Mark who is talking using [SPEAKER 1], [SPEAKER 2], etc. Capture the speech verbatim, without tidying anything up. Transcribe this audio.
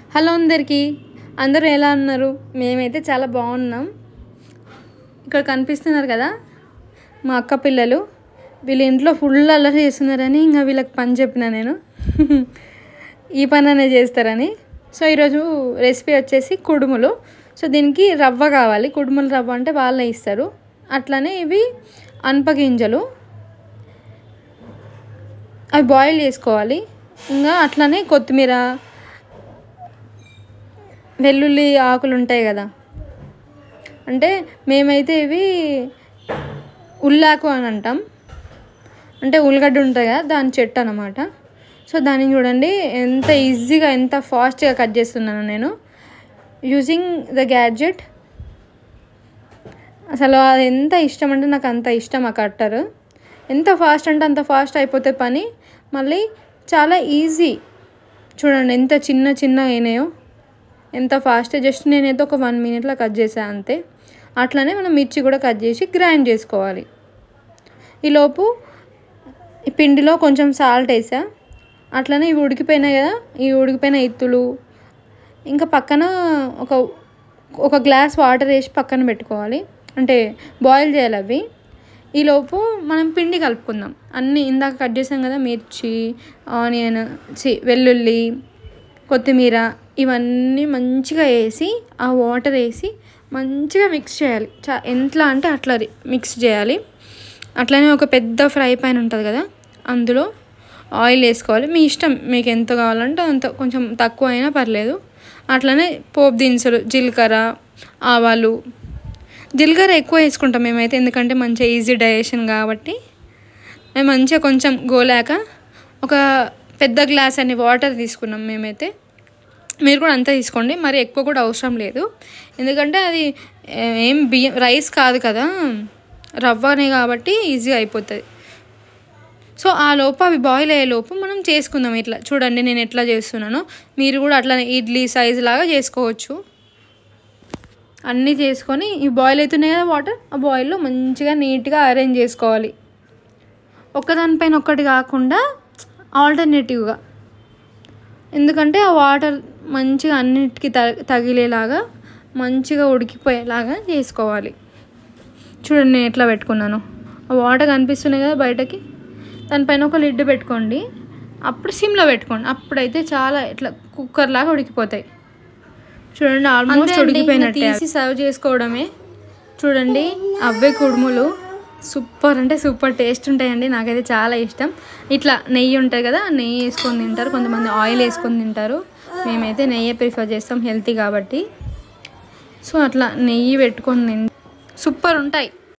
[SPEAKER 1] Hello అందరికీ, అందరూ ఎలా ఉన్నారు? మేమైతే చాలా బాగున్నాం. ఇక్కడ కనిపిస్తున్నారు కదా మా అక్క పిల్లలు. వీళ్ళ ఇంట్లో ఫుల్ అల్లరి చేస్తున్నారని ఇంకా వీళ్ళకి పని చెప్పిన నేను ఈ పని అనే చేస్తారని. సో ఈరోజు రెసిపీ వచ్చేసి కుడుములు. సో దీనికి రవ్వ కావాలి. కుడుములు రవ్వ అంటే వాళ్ళే ఇస్తారు. అట్లనే ఇవి అనపగింజలు, అవి బాయిల్ చేసుకోవాలి. ఇంకా అట్లనే కొత్తిమీర, వెల్లుల్లి ఆకులు ఉంటాయి కదా, అంటే మేమైతే ఇవి ఉల్లాకు అని అంటాం. అంటే ఉల్లిగడ్డ ఉంటుంది కదా, దాని చెట్టు అన్నమాట. సో దాన్ని చూడండి ఎంత ఈజీగా, ఎంత ఫాస్ట్గా కట్ చేస్తున్నాను నేను యూజింగ్ ద గ్యాడ్జెట్. అసలు అది ఎంత ఇష్టం అంటే నాకు అంత ఇష్టం ఆ కట్టర్. ఎంత ఫాస్ట్ అంటే అంత ఫాస్ట్ అయిపోతే పని, మళ్ళీ చాలా ఈజీ. చూడండి ఎంత చిన్న చిన్న అయినాయో, ఎంత ఫాస్ట్. జస్ట్ నేనైతే ఒక వన్ మినిట్లో కట్ చేసాను అంతే. అట్లనే మనం మిర్చి కూడా కట్ చేసి గ్రైండ్ చేసుకోవాలి. ఈలోపు ఈ పిండిలో కొంచెం సాల్ట్ వేసా. అట్లనే ఇవి ఉడికిపోయినాయి కదా, ఈ ఉడికిపోయిన ఇత్తులు ఇంకా పక్కన ఒక ఒక గ్లాస్ వాటర్ వేసి పక్కన పెట్టుకోవాలి. అంటే బాయిల్ చేయాలి అవి. ఈలోపు మనం పిండి కలుపుకుందాం. అన్నీ ఇందాక కట్ చేసాం కదా, మిర్చి, ఆనియన్, చి వెల్లుల్లి, కొత్తిమీర, ఇవన్నీ మంచిగా వేసి ఆ వాటర్ వేసి మంచిగా మిక్స్ చేయాలి. చా ఎట్లా అంటే అట్లా మిక్స్ చేయాలి. అట్లనే ఒక పెద్ద ఫ్రై పాన్ ఉంటుంది కదా, అందులో ఆయిల్ వేసుకోవాలి. మీ ఇష్టం, మీకు ఎంత కావాలంటే అంత, కొంచెం తక్కువ అయినా పర్లేదు. అట్లనే పోపు దినుసులు, జీలకర్ర, ఆవాలు. జీలకర్ర ఎక్కువ వేసుకుంటాం మేమైతే, ఎందుకంటే మంచిగా ఈజీ డైజెషన్ కాబట్టి. మేము మంచిగా కొంచెం గోలాక ఒక పెద్ద గ్లాస్ అన్ని వాటర్ తీసుకున్నాం మేమైతే. మీరు కూడా అంతా తీసుకోండి, మరి ఎక్కువ కూడా అవసరం లేదు. ఎందుకంటే అది ఏం బియ్యం రైస్ కాదు కదా, రవ్వనే కాబట్టి ఈజీగా అయిపోతుంది. సో ఆ లోపు అవి బాయిల్ అయ్యే లోపు మనం చేసుకుందాం. ఇట్లా చూడండి నేను ఎట్లా చేస్తున్నానో, మీరు కూడా అట్లా ఇడ్లీ సైజు లాగా చేసుకోవచ్చు. అన్నీ చేసుకొని ఇవి బాయిల్ అవుతున్నాయి కదా వాటర్, ఆ బాయిల్లో మంచిగా నీట్గా అరేంజ్ చేసుకోవాలి. ఒక్కదానిపైన ఒక్కటి కాకుండా ఆల్టర్నేటివ్గా, ఎందుకంటే ఆ వాటర్ మంచిగా అన్నిటికీ త తగిలేలాగా మంచిగా ఉడికిపోయేలాగా చేసుకోవాలి. చూడండి నేను ఎట్లా పెట్టుకున్నాను. ఆ వాటర్ కనిపిస్తున్నాయి కదా బయటకి, దానిపైన ఒక లిడ్ పెట్టుకోండి. అప్పుడు సిమ్లో పెట్టుకోండి, అప్పుడైతే చాలా ఇట్లా కుక్కర్ లాగా ఉడికిపోతాయి. చూడండి ఆల్మోస్ట్ ఉడికిపోయినట్టు. తీసి సర్వ్ చేసుకోవడమే. చూడండి అవే కుడుములు సూపర్ అంటే సూపర్ టేస్ట్ ఉంటాయండి. నాకైతే చాలా ఇష్టం. ఇట్లా నెయ్యి ఉంటుంది కదా, నెయ్యి వేసుకొని తింటారు, కొంతమంది ఆయిల్ వేసుకొని తింటారు. మేమైతే నెయ్యి ప్రిఫర్ చేస్తాం, హెల్తీ కాబట్టి. సో అట్లా నెయ్యి పెట్టుకొని తింటాం, సూపర్ ఉంటాయి.